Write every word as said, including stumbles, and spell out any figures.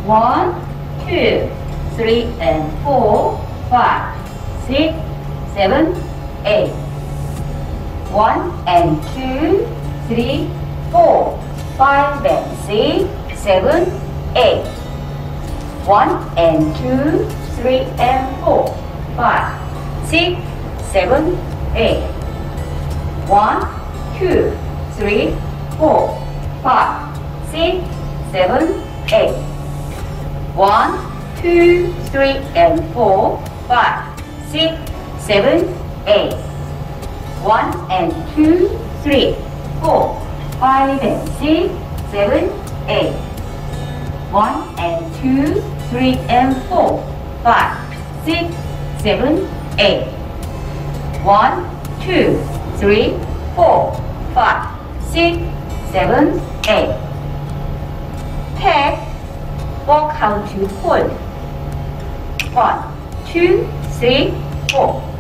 One, two, three, and four, five, six, seven, eight. One and two, three, four, five and six, seven, eight. One and two, three and four, five, six, seven, eight. One, two, three, four, five, six, seven, eight. One, two, three, and four, five, six, seven, eight. One and two, three, four, five and six, seven, eight. One and two, three, and four, five, six, seven, eight. One, two, three, four, five, six, seven, eight. Tap, walk how to hold. One, two, three, four.